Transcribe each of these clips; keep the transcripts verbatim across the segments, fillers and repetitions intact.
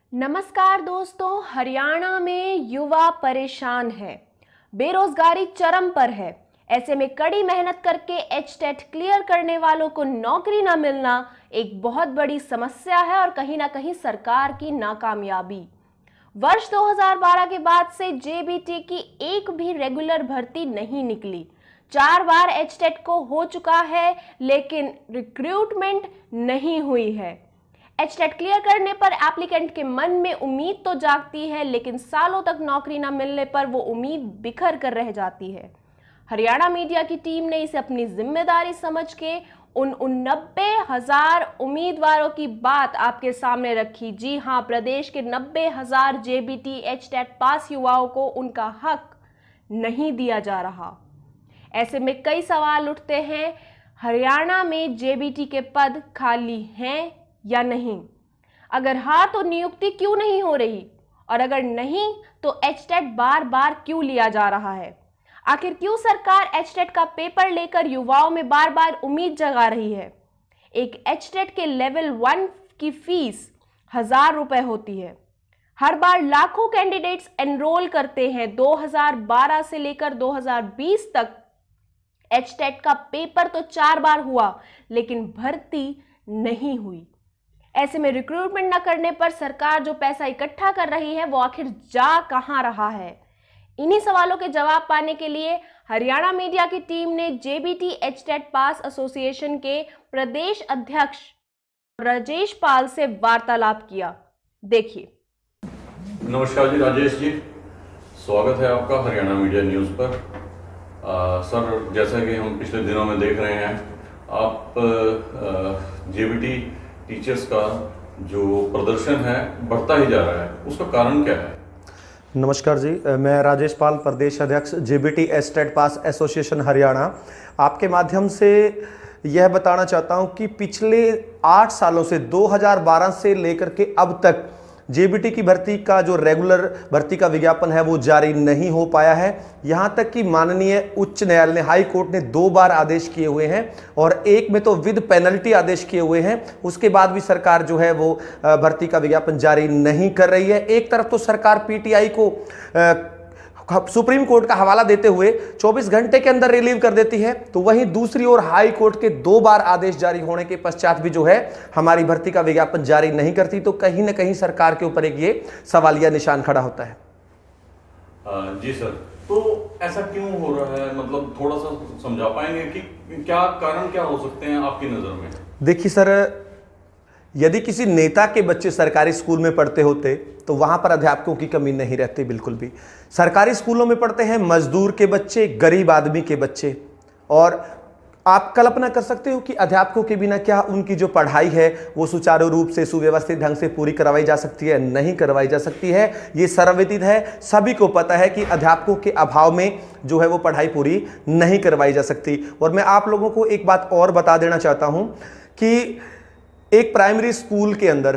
नमस्कार दोस्तों, हरियाणा में युवा परेशान है, बेरोजगारी चरम पर है। ऐसे में कड़ी मेहनत करके एच टेट क्लियर करने वालों को नौकरी न मिलना एक बहुत बड़ी समस्या है और कहीं ना कहीं सरकार की नाकामयाबी। वर्ष दो हज़ार बारह के बाद से जे बी टी की एक भी रेगुलर भर्ती नहीं निकली। चार बार एच टेट को हो चुका है लेकिन रिक्रूटमेंट नहीं हुई है। एच टेट क्लियर करने पर एप्लीकेंट के मन में उम्मीद तो जागती है, लेकिन सालों तक नौकरी न मिलने पर वो उम्मीद बिखर कर रह जाती है। हरियाणा मीडिया की टीम ने इसे अपनी जिम्मेदारी समझ के उन उन नब्बे हजार उम्मीदवारों की बात आपके सामने रखी। जी हां, प्रदेश के नब्बे हजार J B T H TET pass युवाओं को उनका हक नहीं दिया जा रहा। ऐसे में कई सवाल उठते हैं, हरियाणा में जे बी टी के पद खाली हैं या नहीं? अगर हाँ तो नियुक्ति क्यों नहीं हो रही, और अगर नहीं तो एच टेट बार बार क्यों लिया जा रहा है? आखिर क्यों सरकार एच टेट का पेपर लेकर युवाओं में बार बार उम्मीद जगा रही है? एक एच टेट के लेवल वन की फीस हजार रुपए होती है। हर बार लाखों कैंडिडेट्स एनरोल करते हैं। दो हज़ार बारह से लेकर दो हज़ार बीस तक एच टेट का पेपर तो चार बार हुआ लेकिन भर्ती नहीं हुई। ऐसे में रिक्रूटमेंट न करने पर सरकार जो पैसा इकट्ठा कर रही है वो आखिर जा कहां रहा है? इन्हीं सवालों के जवाब पाने के लिए हरियाणा मीडिया की टीम ने J B T H TET pass association के प्रदेश अध्यक्ष राजेश पाल से वार्तालाप किया। देखिए। नमस्कार जी, राजेश जी, स्वागत है आपका हरियाणा मीडिया न्यूज पर। आ, सर, जैसा कि हम पिछले दिनों में देख रहे हैं, आप जे बी टी टीचर्स का जो प्रदर्शन है बढ़ता ही जा रहा है, उसका कारण क्या है? नमस्कार जी, मैं राजेश पाल, प्रदेश अध्यक्ष J B T H TET pass association Haryana. आपके माध्यम से यह बताना चाहता हूं कि पिछले आठ सालों से दो हज़ार बारह से लेकर के अब तक जे बी टी की भर्ती का जो रेगुलर भर्ती का विज्ञापन है वो जारी नहीं हो पाया है। यहां तक कि माननीय उच्च न्यायालय ने, हाई कोर्ट ने दो बार आदेश किए हुए हैं और एक में तो विद पेनल्टी आदेश किए हुए हैं। उसके बाद भी सरकार जो है वो भर्ती का विज्ञापन जारी नहीं कर रही है। एक तरफ तो सरकार पी टी आई को सुप्रीम कोर्ट का हवाला देते हुए चौबीस घंटे के अंदर रिलीव कर देती है, तो वहीं दूसरी ओर हाई कोर्ट के दो बार आदेश जारी होने के पश्चात भी जो है हमारी भर्ती का विज्ञापन जारी नहीं करती। तो कहीं ना कहीं सरकार के ऊपर एक ये सवालिया निशान खड़ा होता है। आ, जी सर, तो ऐसा क्यों हो रहा है? मतलब थोड़ा सा समझा पाएंगे कि क्या कारण क्या हो सकते हैं आपकी नजर में? देखिए सर, यदि किसी नेता के बच्चे सरकारी स्कूल में पढ़ते होते तो वहां पर अध्यापकों की कमी नहीं रहती बिल्कुल भी। सरकारी स्कूलों में पढ़ते हैं मजदूर के बच्चे, गरीब आदमी के बच्चे, और आप कल्पना कर सकते हो कि अध्यापकों के बिना क्या उनकी जो पढ़ाई है वो सुचारू रूप से, सुव्यवस्थित ढंग से पूरी करवाई जा सकती है? नहीं करवाई जा सकती है। ये सर्वविदित है, सभी को पता है कि अध्यापकों के अभाव में जो है वो पढ़ाई पूरी नहीं करवाई जा सकती। और मैं आप लोगों को एक बात और बता देना चाहता हूं कि एक प्राइमरी स्कूल के अंदर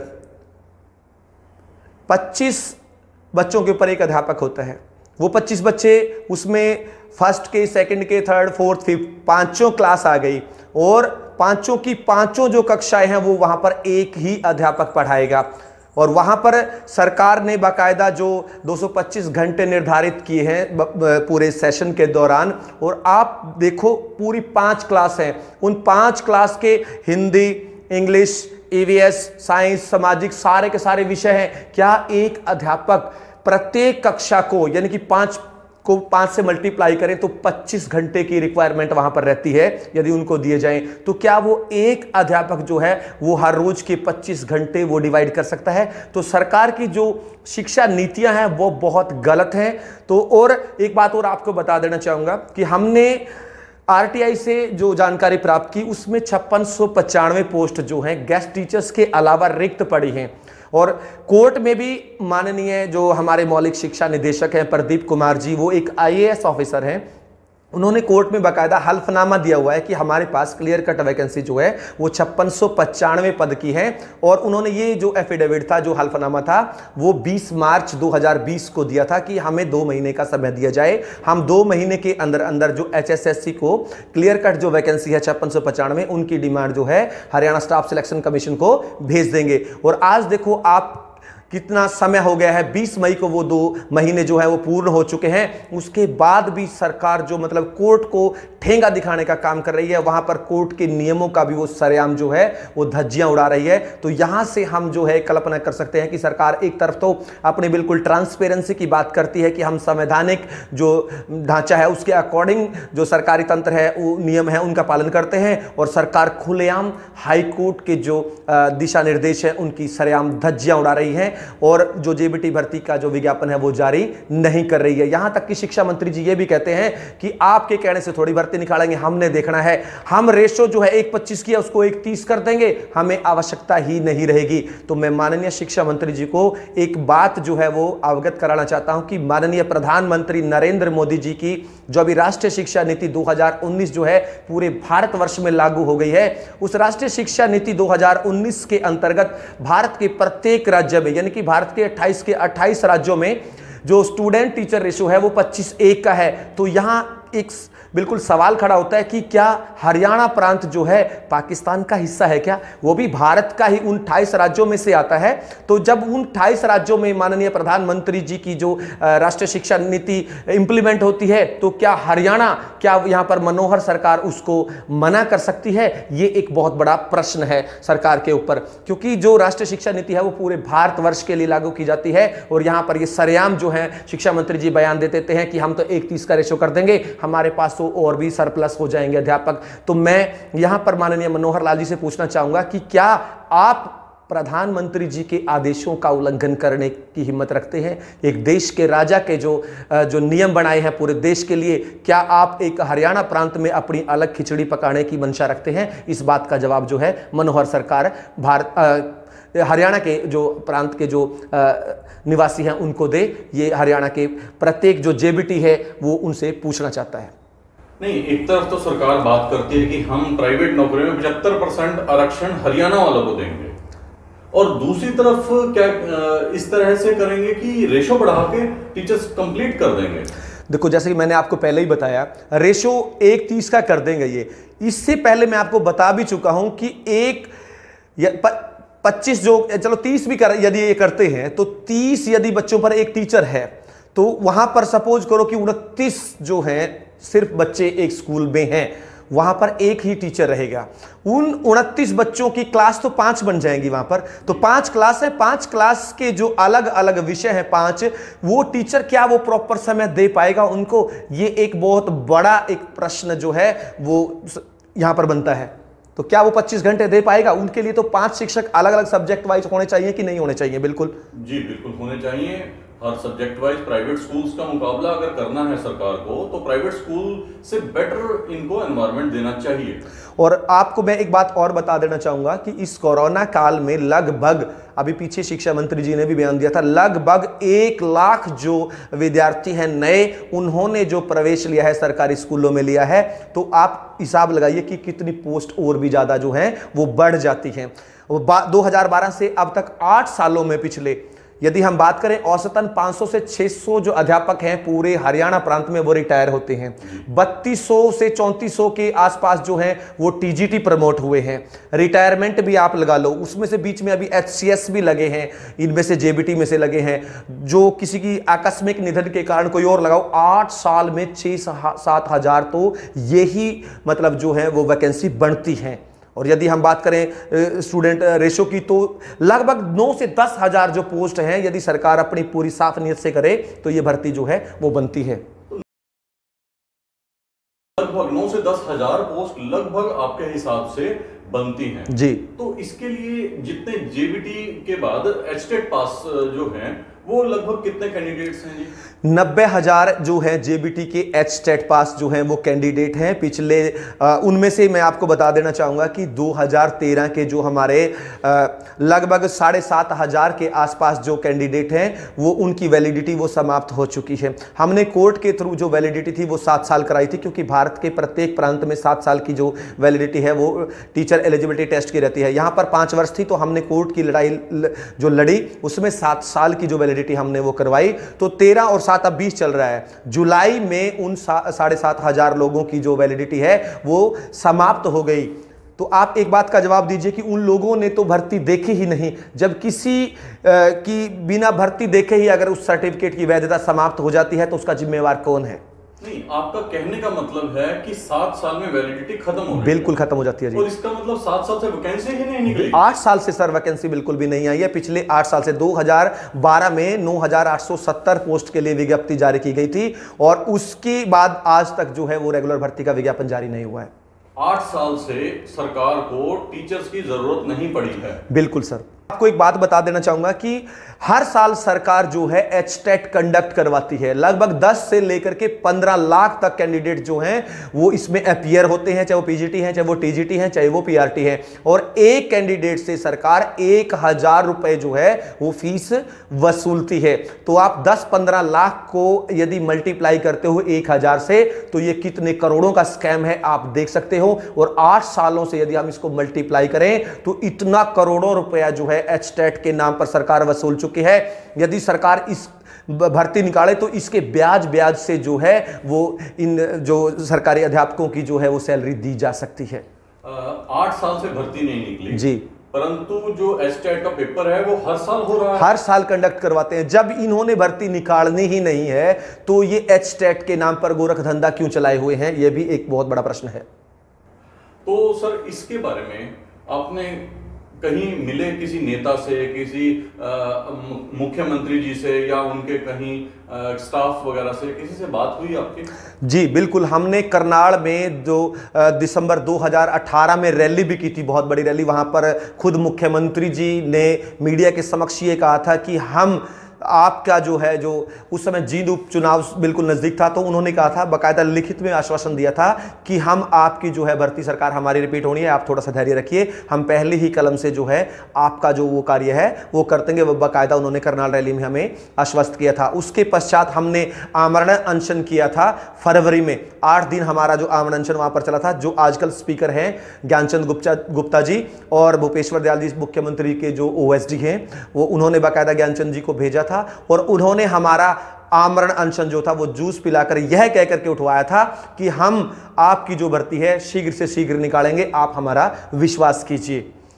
पच्चीस बच्चों के ऊपर एक अध्यापक होता है। वो पच्चीस बच्चे, उसमें फर्स्ट के, सेकंड के, थर्ड, फोर्थ, फिफ्थ पांचों क्लास आ गई और पांचों की पांचों जो कक्षाएं हैं वो वहां पर एक ही अध्यापक पढ़ाएगा। और वहां पर सरकार ने बाकायदा जो दो सौ पच्चीस घंटे निर्धारित किए हैं पूरे सेशन के दौरान, और आप देखो पूरी पांच क्लास हैं, उन पांच क्लास के Hindi, English, E V S, science, सामाजिक, सारे के सारे विषय हैं। क्या एक अध्यापक प्रत्येक कक्षा को, यानी कि पांच को पांच से मल्टीप्लाई करें तो पच्चीस घंटे की रिक्वायरमेंट वहां पर रहती है यदि उनको दिए जाएं, तो क्या वो एक अध्यापक जो है वो हर रोज के पच्चीस घंटे वो डिवाइड कर सकता है? तो सरकार की जो शिक्षा नीतियां हैं वो बहुत गलत हैं। तो और एक बात और आपको बता देना चाहूंगा कि हमने आर टी आई से जो जानकारी प्राप्त की उसमें छप्पन सौ पचानवे पोस्ट जो हैं गेस्ट टीचर्स के अलावा रिक्त पड़ी हैं। और कोर्ट में भी माननीय जो हमारे मौलिक शिक्षा निदेशक हैं प्रदीप कुमार जी, वो एक आई ए एस ऑफिसर हैं, उन्होंने कोर्ट में बाकायदा हल्फनामा दिया हुआ है कि हमारे पास क्लियर कट वैकेंसी जो है वो छप्पन सौ पचानवे पद की है। और उन्होंने ये जो एफिडेविट था, जो हल्फनामा था, वो बीस मार्च दो हज़ार बीस को दिया था कि हमें दो महीने का समय दिया जाए, हम दो महीने के अंदर अंदर जो एच एस एस सी को क्लियर कट जो वैकेंसी है छप्पन सौ पचानवे, उनकी डिमांड जो है हरियाणा स्टाफ सिलेक्शन कमीशन को भेज देंगे। और आज देखो आप कितना समय हो गया है, बीस मई को वो दो महीने जो है वो पूर्ण हो चुके हैं। उसके बाद भी सरकार जो मतलब कोर्ट को ठेंगा दिखाने का काम कर रही है, वहां पर कोर्ट के नियमों का भी वो सरेआम जो है वो धज्जियां उड़ा रही है। तो यहां से हम जो है कल्पना कर सकते हैं कि सरकार एक तरफ तो अपने बिल्कुल ट्रांसपेरेंसी की बात करती है कि हम संवैधानिक जो ढांचा है उसके अकॉर्डिंग जो सरकारी तंत्र है, वो नियम है, उनका पालन करते हैं, और सरकार खुलेआम हाई कोर्ट के जो दिशा निर्देश है उनकी सरेआम धज्जियां उड़ा रही है और जो जेबीटी भर्ती का जो विज्ञापन है वो जारी नहीं कर रही है। यहां तक कि शिक्षा मंत्री जी ये भी कहते हैं कि आपके कहने से थोड़ी भर्ती निकालेंगे, हमने देखना है, हम रेशो जो है एक पच्चीस किया उसको एक तीस कर देंगे, हमें आवश्यकता ही नहीं रहेगी। तो मैं माननीय शिक्षा मंत्री जी को एक बात जो है वो अवगत कराना चाहता हूं कि माननीय प्रधानमंत्री नरेंद्र मोदी जी की जो अभी राष्ट्रीय शिक्षा नीति दो हज़ार उन्नीस जो है पूरे भारतवर्ष में लागू हो गई है, उस राष्ट्रीय शिक्षा नीति दो हज़ार उन्नीस के अंतर्गत भारत के प्रत्येक राज्य में, यानी कि भारत के अट्ठाईस के अट्ठाईस राज्यों में जो स्टूडेंट टीचर रेशो है वो पच्चीस एक का है। तो यहां एक बिल्कुल सवाल खड़ा होता है कि क्या हरियाणा प्रांत जो है पाकिस्तान का हिस्सा है क्या? वो भी भारत का ही उन अट्ठाईस राज्यों में से आता है। तो जब उन अट्ठाईस राज्यों में माननीय प्रधानमंत्री जी की जो राष्ट्रीय शिक्षा नीति इंप्लीमेंट होती है, तो क्या हरियाणा, क्या यहां पर मनोहर सरकार उसको मना कर सकती है? ये एक बहुत बड़ा प्रश्न है सरकार के ऊपर, क्योंकि जो राष्ट्रीय शिक्षा नीति है वो पूरे भारतवर्ष के लिए लागू की जाती है और यहां पर ये सरेआम जो है शिक्षा मंत्री जी बयान दे देते हैं कि हम तो एक तीस का रेशो कर देंगे, हमारे पास और भी सरप्लस हो जाएंगे अध्यापक। तो मैं यहां पर माननीय मनोहर लाल जी से पूछना चाहूंगा कि क्या आप प्रधानमंत्री जी के आदेशों का उल्लंघन करने की हिम्मत रखते हैं? एक देश के राजा के जो जो नियम बनाए हैं पूरे देश के लिए, क्या आप एक हरियाणा प्रांत में अपनी अलग खिचड़ी पकाने की मंशा रखते हैं? इस बात का जवाब जो है मनोहर सरकार भारत हरियाणा के जो प्रांत के जो निवासी हैं उनको दे। ये हरियाणा के प्रत्येक जो जेबीटी है वो उनसे पूछना चाहता है। नहीं, एक तरफ तो सरकार बात करती है कि हम प्राइवेट नौकरियों में पचहत्तर परसेंट आरक्षण हरियाणा वालों को देंगे, और दूसरी तरफ क्या इस तरह से करेंगे कि रेशो बढ़ा के टीचर्स कंप्लीट कर देंगे। देखो, जैसे कि मैंने आपको पहले ही बताया, रेशो एक तीस का कर देंगे। ये इससे पहले मैं आपको बता भी चुका हूं कि एक पच्चीस जो चलो तीस भी कर यदि ये करते हैं तो तीस यदि बच्चों पर एक टीचर है तो वहां पर सपोज करो कि उनतीस जो हैं सिर्फ बच्चे एक स्कूल में हैं, वहां पर एक ही टीचर रहेगा। उन उनतीस बच्चों की क्लास तो पांच बन जाएंगी वहां पर। तो पांच क्लास है, पांच क्लास के जो अलग अलग विषय हैं पांच, वो टीचर क्या वो प्रॉपर समय दे पाएगा उनको? ये एक बहुत बड़ा एक प्रश्न जो है वो यहां पर बनता है। तो क्या वो पच्चीस घंटे दे पाएगा? उनके लिए तो पांच शिक्षक अलग अलग सब्जेक्ट वाइज होने चाहिए कि नहीं होने चाहिए? बिल्कुल जी, बिल्कुल होने चाहिए। हर सब्जेक्ट वाइज प्राइवेट स्कूल्स का मुकाबला अगर करना है सरकार को, तो प्राइवेट स्कूल से बेटर इनको एनवायरनमेंट देना चाहिए। और आपको मैं एक बात और बता देना चाहूंगा कि इस कोरोना काल में लगभग, अभी पीछे शिक्षा मंत्री जी ने भी बयान दिया था, लगभग एक लाख जो विद्यार्थी हैं नए, उन्होंने जो प्रवेश लिया है सरकारी स्कूलों में लिया है। तो आप हिसाब लगाइए कि कितनी पोस्ट और भी ज्यादा जो है वो बढ़ जाती हैं। दो हज़ार बारह से अब तक आठ सालों में पिछले यदि हम बात करें औसतन पाँच सौ से छह सौ जो अध्यापक हैं पूरे हरियाणा प्रांत में वो रिटायर होते हैं। बत्तीस सौ से चौंतीस सौ के आसपास जो हैं वो टीजीटी प्रमोट हुए हैं। रिटायरमेंट भी आप लगा लो, उसमें से बीच में अभी एचसीएस भी लगे हैं, इनमें से जेबीटी में से लगे हैं, जो किसी की आकस्मिक निधन के कारण कोई और लगाओ। आठ साल में छः सात हजार तो यही मतलब जो है वो वैकेंसी बढ़ती हैं। और यदि हम बात करें स्टूडेंट रेशो की, तो लगभग नौ से दस हजार जो पोस्ट हैं, यदि सरकार अपनी पूरी साफ नीयत से करे तो ये भर्ती जो है वो बनती है। लगभग नौ से दस हजार पोस्ट लगभग आपके हिसाब से बनती हैं जी। तो इसके लिए जितने जेबीटी के बाद एचटेट पास जो हैं वो लगभग कितने कैंडिडेट्स हैं जी? नब्बे हजार जो है जेबीटी के एचटेट पास जो हैं वो कैंडिडेट हैं। पिछले आ, उनमें से मैं आपको बता देना चाहूँगा कि दो हज़ार तेरह के जो हमारे आ, लगभग साढ़े सात हजार के आसपास जो कैंडिडेट हैं वो उनकी वैलिडिटी वो समाप्त हो चुकी है। हमने कोर्ट के थ्रू जो वैलिडिटी थी वो सात साल कराई थी, क्योंकि भारत के प्रत्येक प्रांत में सात साल की जो वैलिडिटी है वो टीचर एलिजिबिलिटी टेस्ट की रहती है। यहाँ पर पाँच वर्ष थी, तो हमने कोर्ट की लड़ाई जो लड़ी उसमें सात साल की जो वैलिडिटी हमने वो करवाई। तो तेरह और सात अब बीस चल रहा है। जुलाई में उन साढ़े सात हजार लोगों की जो वैलिडिटी है वो समाप्त हो गई। तो आप एक बात का जवाब दीजिए कि उन लोगों ने तो भर्ती देखी ही नहीं। जब किसी आ, की बिना भर्ती देखे ही अगर उस सर्टिफिकेट की वैधता समाप्त हो जाती है तो उसका जिम्मेवार कौन है? नहीं, आपका कहने का मतलब है कि सात साल में वैलिडिटी खत्म हो गई। बिल्कुल खत्म हो जाती है जी। और इसका मतलब सात साल से वैकेंसी ही नहीं निकली। आठ साल से सर वैकेंसी बिल्कुल भी नहीं आई है। पिछले आठ साल से दो हज़ार बारह में नौ हज़ार आठ सौ सत्तर पोस्ट के लिए विज्ञप्ति जारी की गई थी और उसके बाद आज तक जो है वो रेगुलर भर्ती का विज्ञापन जारी नहीं हुआ है। आठ साल से सरकार को टीचर्स की जरूरत नहीं पड़ी है। बिल्कुल सर। आपको एक बात बता देना चाहूंगा कि हर साल सरकार जो है एच टेट कंडक्ट करवाती है। लगभग दस से लेकर के पंद्रह लाख तक कैंडिडेट जो हैं वो इसमें अपीयर होते हैं, चाहे वो पीजीटी हैं, चाहे वो टीजीटी हैं, चाहे वो पीआरटी हैं। और एक कैंडिडेट से सरकार एक हजार रुपए जो है वो फीस वसूलती है। तो आप दस पंद्रह लाख को यदि मल्टीप्लाई करते हो एक हजार से तो ये कितने करोड़ों का स्कैम है आप देख सकते हो। और आठ सालों से यदि हम इसको मल्टीप्लाई करें तो इतना करोड़ों रुपया जो है एच टेट के नाम पर सरकार वसूल चुकी है। यदि सरकार इस भर्ती निकाले तो इसके ब्याज ब्याज से जो है वो इन जो सरकारी अध्यापकों की जो है वो सैलरी दी जा सकती है। आठ साल से भर्ती नहीं निकली जी, परंतु जो एच टेट का पेपर है वो हर साल हो रहा है। हर साल कंडक्ट करवाते हैं। जब इन्होंने भर्ती निकालनी ही नहीं है तो ये एच टेट के नाम पर गोरख धंधा क्यों चलाए हुए हैं, यह भी एक बहुत बड़ा प्रश्न है। तो सर इसके बारे में आपने कहीं मिले किसी नेता से, किसी मुख्यमंत्री जी से या उनके कहीं स्टाफ वगैरह से, किसी से बात हुई आपकी? जी बिल्कुल। हमने करनाल में जो दिसंबर दो हज़ार अठारह में रैली भी की थी, बहुत बड़ी रैली। वहां पर खुद मुख्यमंत्री जी ने मीडिया के समक्ष ये कहा था कि हम आपका जो है जो उस समय जींद उपचुनाव बिल्कुल नजदीक था तो उन्होंने कहा था, बाकायदा लिखित में आश्वासन दिया था कि हम आपकी जो है भर्ती सरकार हमारी रिपीट होनी है, आप थोड़ा सा धैर्य रखिए, हम पहले ही कलम से जो है आपका जो वो कार्य है वो कर देंगे। वो बाकायदा उन्होंने करनाल रैली में हमें आश्वस्त किया था। उसके पश्चात हमने आमरण अनशन किया था फरवरी में। आठ दिन हमारा जो आमरण अनशन वहां पर चला था। जो आजकल स्पीकर हैं ज्ञानचंद गुप्ता गुप्ता जी और भूपेश्वर दयाल जी मुख्यमंत्री के जो ओएसडी हैं, वो उन्होंने बाकायदा ज्ञानचंद जी को भेजा था और उन्होंने हमारा आमरण अनशन जो था वो जूस पिलाकर यह कह करके उठवाया था कि हम आपकी जो भर्ती है शीघ्र से शीघ्र निकालेंगे, आप हमारा विश्वास कीजिए।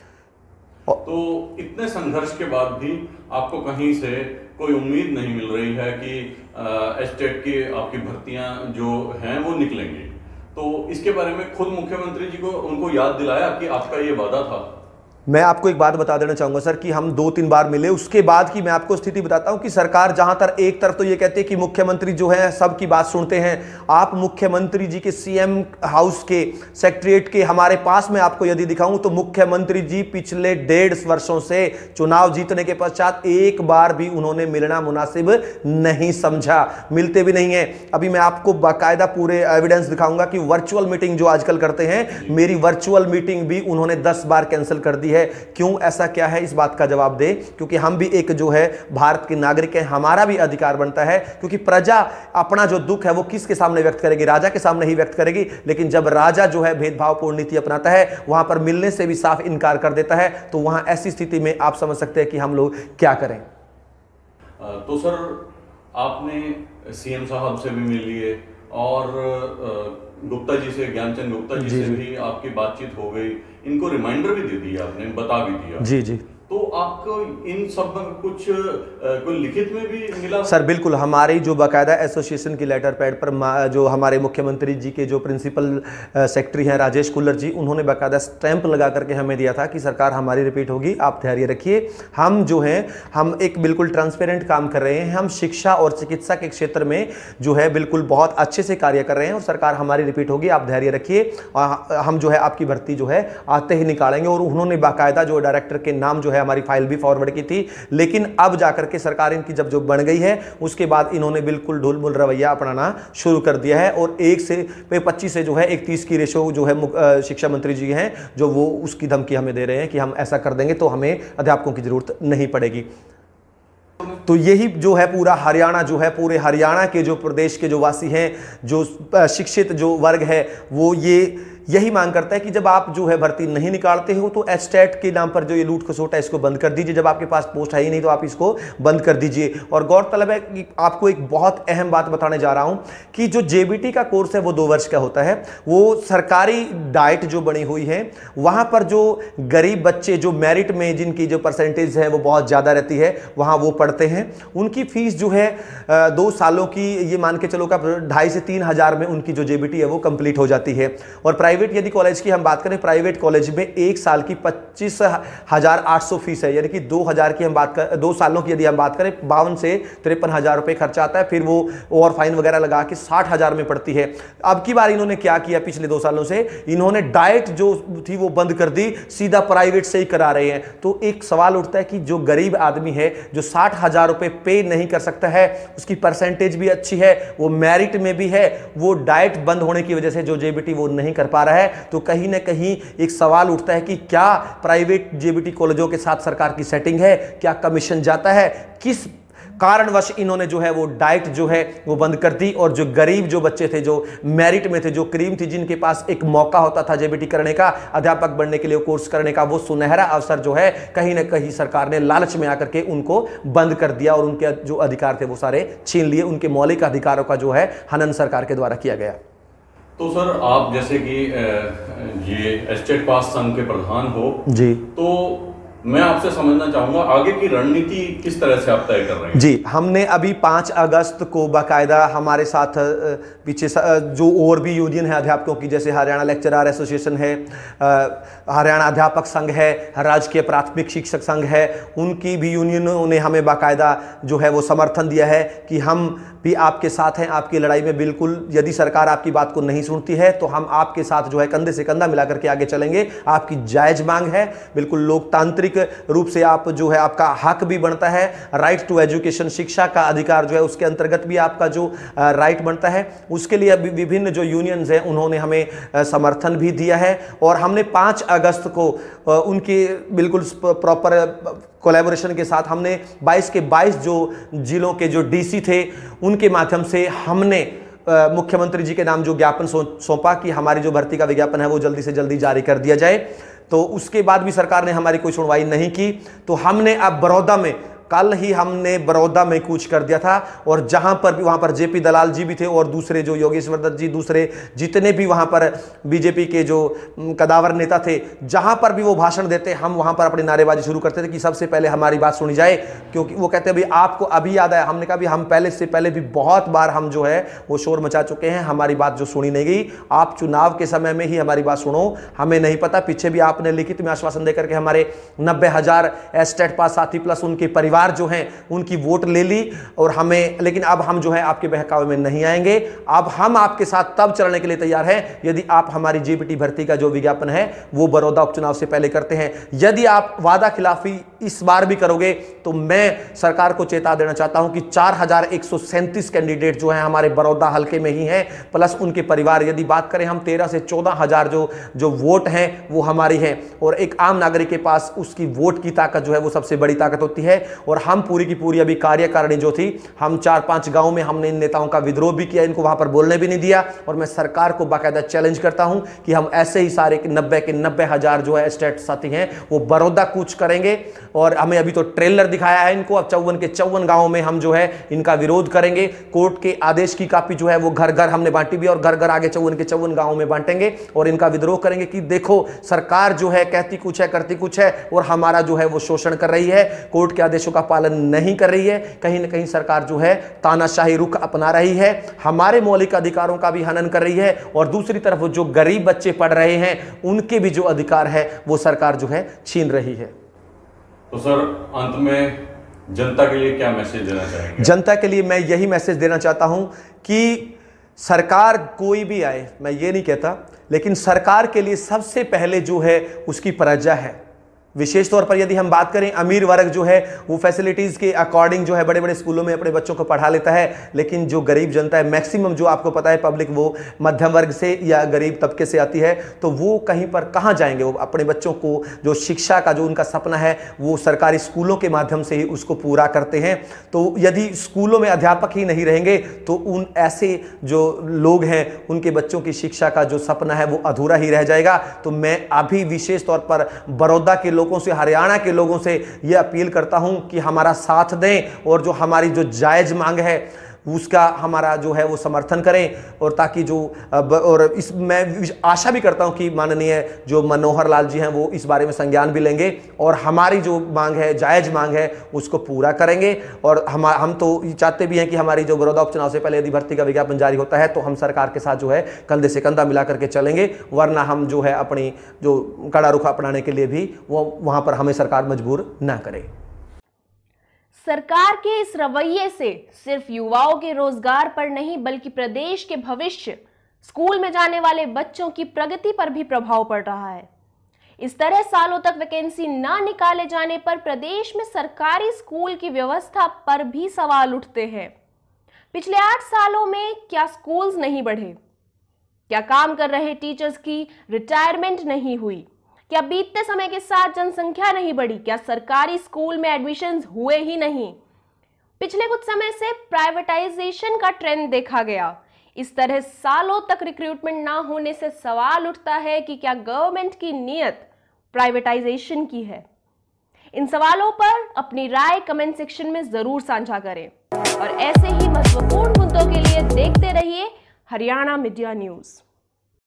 तो इतने संघर्ष के बाद भी आपको कहीं से कोई उम्मीद नहीं मिल रही है कि एच टेट की आपकी भर्तियां जो हैं वो निकलेंगी, तो इसके बारे में खुद मुख्यमंत्री जी को उनको याद दिलाया कि आपका ये वादा था? मैं आपको एक बात बता देना चाहूंगा सर कि हम दो तीन बार मिले, उसके बाद की मैं आपको स्थिति बताता हूं कि सरकार जहां तक एक तरफ तो ये कहती है कि मुख्यमंत्री जो है सबकी बात सुनते हैं। आप मुख्यमंत्री जी के सीएम हाउस के सेक्रेटरीट के हमारे पास में आपको यदि दिखाऊं तो मुख्यमंत्री जी पिछले डेढ़ वर्षों से चुनाव जीतने के पश्चात एक बार भी उन्होंने मिलना मुनासिब नहीं समझा, मिलते भी नहीं है। अभी मैं आपको बाकायदा पूरे एविडेंस दिखाऊंगा कि वर्चुअल मीटिंग जो आजकल करते हैं, मेरी वर्चुअल मीटिंग भी उन्होंने दस बार कैंसिल कर दी है। क्यों ऐसा क्या है, इस बात का जवाब दे, क्योंकि हम भी एक जो है भारत के नागरिक हैं, हमारा भी अधिकार बनता है। क्योंकि प्रजा अपना जो दुख है वो किसके सामने व्यक्त करेगी? राजा के सामने ही व्यक्त करेगी। लेकिन जब राजा जो है भेदभावपूर्ण नीति अपनाता है, वहां पर मिलने से भी साफ इनकार कर देता है, तो वहां ऐसी स्थिति में आप समझ सकते हैं कि हम लोग क्या करें। तो सर आपने सीएम साहब से भी मिल लिए और गुप्ता जी से, ज्ञानचंद गुप्ता जी, जी से भी आपकी बातचीत हो गई, इनको रिमाइंडर भी दे दिया आपने, बता भी दिया। जी जी। तो आपको इन सब में कुछ कोई लिखित में भी मिला? सर बिल्कुल, हमारी जो बाकायदा एसोसिएशन की लेटर पैड पर जो हमारे मुख्यमंत्री जी के जो प्रिंसिपल सेक्रेटरी हैं राजेश कुल्लर जी, उन्होंने बाकायदा स्टैंप लगा करके हमें दिया था कि सरकार हमारी रिपीट होगी, आप धैर्य रखिए। हम जो हैं हम एक बिल्कुल ट्रांसपेरेंट काम कर रहे हैं, हम शिक्षा और चिकित्सा के क्षेत्र में जो है बिल्कुल बहुत अच्छे से कार्य कर रहे हैं और सरकार हमारी रिपीट होगी, आप धैर्य रखिए। हम जो है आपकी भर्ती जो है आते ही निकालेंगे। और उन्होंने बाकायदा जो डायरेक्टर के नाम जो है हमारी फाइल भी फॉरवर्ड की थी। लेकिन अब जाकर के सरकार इनकी जब जो बन गई है उसके बाद इन्होंने बिल्कुल ढुलमुल रवैया अपनाना शुरू कर दिया है और एक से पच्चीस से जो है एक तीस की रेशो जो है शिक्षा मंत्री जी हैं जो वो उसकी धमकी हमें दे रहे हैं कि हम ऐसा कर देंगे तो हमें अध्यापकों की जरूरत नहीं पड़ेगी। तो यही जो है पूरा हरियाणा जो है, पूरे हरियाणा के जो प्रदेश के जो वासी हैं, जो शिक्षित जो वर्ग है, वो ये यही मांग करता है कि जब आप जो है भर्ती नहीं निकालते हो तो एस्टेट के नाम पर जो ये लूट खसोट है इसको बंद कर दीजिए। जब आपके पास पोस्ट है ही नहीं तो आप इसको बंद कर दीजिए। और गौरतलब है कि आपको एक बहुत अहम बात बताने जा रहा हूं कि जो जेबीटी का कोर्स है वो दो वर्ष का होता है। वो सरकारी डाइट जो बनी हुई है वहां पर जो गरीब बच्चे जो मेरिट में जिनकी जो परसेंटेज है वो बहुत ज्यादा रहती है वहां वो पढ़ते हैं। उनकी फीस जो है दो सालों की ये मान के चलो का ढाई से तीन हजार में उनकी जो जेबीटी है वो कंप्लीट हो जाती है। और प्राइवेट यदि कॉलेज की हम बात करें, प्राइवेट कॉलेज में एक साल की पच्चीस हजार आठ सौ फीस है, यानी कि दो हजार की हम बात कर दो सालों की यदि हम बात करें बावन से तिरपन हजार रुपए खर्चा आता है। फिर वो ओवर फाइन वगैरह लगा के साठ हजार में पड़ती है। अब की बार इन्होंने क्या किया, पिछले दो सालों से इन्होंने डाइट जो थी वो बंद कर दी, सीधा प्राइवेट से ही करा रहे हैं। तो एक सवाल उठता है कि जो गरीब आदमी है जो साठ हजार रुपए पे नहीं कर सकता है, उसकी परसेंटेज भी अच्छी है, वो मेरिट में भी है, वो डाइट बंद होने की वजह से जो जेबीटी वो नहीं कर पा रहा है, तो कहीं ना कहीं एक सवाल उठता है कि क्या प्राइवेट जेबीटी कॉलेजों के साथ सरकार की सेटिंग है, क्या कमीशन जाता है, किस कारणवश इन्होंने जो है वो डाइट जो है वो बंद कर दी। और जो गरीब जो बच्चे थे, जो मेरिट में थे, जो क्रीम थी, जिनके पास एक मौका होता था जेबीटी करने का, अध्यापक बनने के लिए कोर्स करने का, वो सुनहरा अवसर जो है कहीं ना कहीं सरकार ने लालच में आकर के उनको बंद कर दिया और उनके जो अधिकार थे वो सारे छीन लिए। उनके मौलिक अधिकारों का जो है हनन सरकार के द्वारा किया गया। तो सर आप जैसे कि ये एस्टेट पास संघ के प्रधान हो जी, तो मैं आपसे समझना चाहूंगा आगे की रणनीति किस तरह से आप तय कर रहे हैं? जी, हमने अभी पाँच अगस्त को बाकायदा हमारे साथ पीछे जो और भी यूनियन है अध्यापकों की, जैसे हरियाणा लेक्चरर एसोसिएशन है, हरियाणा अध्यापक संघ है, राजकीय प्राथमिक शिक्षक संघ है, उनकी भी यूनियनों ने हमें बाकायदा जो है वो समर्थन दिया है कि हम भी आपके साथ हैं आपकी लड़ाई में। बिल्कुल, यदि सरकार आपकी बात को नहीं सुनती है तो हम आपके साथ जो है कंधे से कंधा मिलाकर के आगे चलेंगे। आपकी जायज मांग है, बिल्कुल लोकतांत्रिक रूप से आप जो है आपका हक भी बनता है, राइट टू एजुकेशन, शिक्षा का अधिकार जो है उसके अंतर्गत भी आपका जो राइट बनता है। उसके लिए विभिन्न जो यूनियंस हैं उन्होंने हमें समर्थन भी दिया है। और हमने पाँच अगस्त को उनके बिल्कुल प्रॉपर कोलैबोरेशन के साथ हमने बाईस के बाईस जो जिलों के जो डीसी थे उनके माध्यम से हमने मुख्यमंत्री जी के नाम जो ज्ञापन सौंपा कि हमारी जो भर्ती का विज्ञापन है वो जल्दी से जल्दी जारी कर दिया जाए। तो उसके बाद भी सरकार ने हमारी कोई सुनवाई नहीं की। तो हमने अब बड़ौदा में, कल ही हमने बड़ौदा में कूच कर दिया था और जहां पर भी, वहां पर जेपी दलाल जी भी थे और दूसरे जो योगेश्वर दत्त जी, दूसरे जितने भी वहां पर बीजेपी के जो कदावर नेता थे, जहां पर भी वो भाषण देते हम वहां पर अपनी नारेबाजी शुरू करते थे कि सबसे पहले हमारी बात सुनी जाए। क्योंकि वो कहते हैं भाई आपको अभी याद आया, हमने कहा भी हम पहले से पहले भी बहुत बार हम जो है वो शोर मचा चुके हैं, हमारी बात जो सुनी नहीं गई। आप चुनाव के समय में ही हमारी बात सुनो, हमें नहीं पता पीछे भी आपने लिखित में आश्वासन देकर के हमारे नब्बे हजार एस्टेट पास साथी प्लस उनके परिवार जो हैं उनकी वोट ले ली और हमें, लेकिन अब हम जो है आपके बहकावे में नहीं आएंगे। अब हम आपके साथ तब चलने के लिए तैयार हैं यदि आप हमारी जेबीटी भर्ती का जो विज्ञापन है वो बड़ौदा उपचुनाव से पहले करते हैं। यदि आप वादा खिलाफी इस बार भी करोगे तो मैं सरकार को चेता देना चाहता हूं कि चार हजार एक सौ सैंतीस कैंडिडेट जो हैं हमारे बड़ौदा हल्के में ही हैं, प्लस उनके परिवार। यदि बात करें हम तेरह से चौदह हजार जो जो वोट हैं वो हमारी हैं। और एक आम नागरिक के पास उसकी वोट की ताकत जो है वो सबसे बड़ी ताकत होती है। और हम पूरी की पूरी अभी कार्यकारिणी जो थी, हम चार पांच गांव में हमने इन नेताओं का विद्रोह भी किया, इनको वहां पर बोलने भी नहीं दिया। और मैं सरकार को बाकायदा चैलेंज करता हूं कि हम ऐसे ही सारे नब्बे के नब्बे हजार जो है स्टेट साथी हैं वो बड़ौदा कूच करेंगे। और हमें अभी तो ट्रेलर दिखाया है इनको, अब चौवन के चौवन गांवों में हम जो है इनका विरोध करेंगे। कोर्ट के आदेश की कॉपी जो है वो घर घर हमने बांटी भी और घर घर आगे चौवन के चौवन गांवों में बांटेंगे और इनका विद्रोह करेंगे कि देखो सरकार जो है कहती कुछ है करती कुछ है और हमारा जो है वो शोषण कर रही है, कोर्ट के आदेशों का पालन नहीं कर रही है। कहीं ना कहीं सरकार जो है तानाशाही रुख अपना रही है, हमारे मौलिक अधिकारों का भी हनन कर रही है। और दूसरी तरफ जो गरीब बच्चे पढ़ रहे हैं उनके भी जो अधिकार है वो सरकार जो है छीन रही है। तो सर अंत में जनता के लिए क्या मैसेज देना चाहेंगे? जनता के लिए मैं यही मैसेज देना चाहता हूं कि सरकार कोई भी आए, मैं ये नहीं कहता, लेकिन सरकार के लिए सबसे पहले जो है उसकी प्रजा है, विशेष तौर पर यदि हम बात करें, अमीर वर्ग जो है वो फैसिलिटीज़ के अकॉर्डिंग जो है बड़े बड़े स्कूलों में अपने बच्चों को पढ़ा लेता है, लेकिन जो गरीब जनता है, मैक्सिमम जो आपको पता है पब्लिक वो मध्यम वर्ग से या गरीब तबके से आती है, तो वो कहीं पर कहाँ जाएंगे? वो अपने बच्चों को जो शिक्षा का जो उनका सपना है वो सरकारी स्कूलों के माध्यम से ही उसको पूरा करते हैं। तो यदि स्कूलों में अध्यापक ही नहीं रहेंगे तो उन ऐसे जो लोग हैं उनके बच्चों की शिक्षा का जो सपना है वो अधूरा ही रह जाएगा। तो मैं अभी विशेष तौर पर बड़ौदा के लोगों से, हरियाणा के लोगों से यह अपील करता हूं कि हमारा साथ दें और जो हमारी जो जायज मांग है उसका हमारा जो है वो समर्थन करें, और ताकि जो और इस मैं आशा भी करता हूं कि माननीय जो मनोहर लाल जी हैं वो इस बारे में संज्ञान भी लेंगे और हमारी जो मांग है, जायज मांग है, उसको पूरा करेंगे। और हम हम तो चाहते भी हैं कि हमारी जो बड़ौदा उपचुनाव से पहले यदि भर्ती का विज्ञापन जारी होता है तो हम सरकार के साथ जो है कंधे से कंधा मिला करके चलेंगे, वरना हम जो है अपनी जो कड़ा रुख अपनाने के लिए भी वो वहां पर हमें सरकार मजबूर ना करे। सरकार के इस रवैये से सिर्फ युवाओं के रोजगार पर नहीं बल्कि प्रदेश के भविष्य, स्कूल में जाने वाले बच्चों की प्रगति पर भी प्रभाव पड़ रहा है। इस तरह सालों तक वैकेंसी ना निकाले जाने पर प्रदेश में सरकारी स्कूल की व्यवस्था पर भी सवाल उठते हैं। पिछले आठ सालों में क्या स्कूल्स नहीं बढ़े? क्या काम कर रहे टीचर्स की रिटायरमेंट नहीं हुई? क्या बीतते समय के साथ जनसंख्या नहीं बढ़ी? क्या सरकारी स्कूल में एडमिशन्स हुए ही नहीं? पिछले कुछ समय से प्राइवेटाइजेशन का ट्रेंड देखा गया। इस तरह सालों तक रिक्रूटमेंट ना होने से सवाल उठता है कि क्या गवर्नमेंट की नीयत प्राइवेटाइजेशन की है? इन सवालों पर अपनी राय कमेंट सेक्शन में जरूर साझा करें और ऐसे ही महत्वपूर्ण मुद्दों के लिए देखते रहिए हरियाणा मीडिया न्यूज।